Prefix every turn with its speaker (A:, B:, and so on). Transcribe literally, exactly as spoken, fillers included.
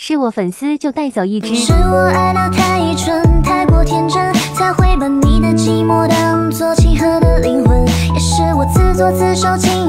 A: 是我粉丝就带走一只。
B: 是我爱得太蠢，太过天真，才会把你的寂寞当作契合的灵魂。也是我自作自受，情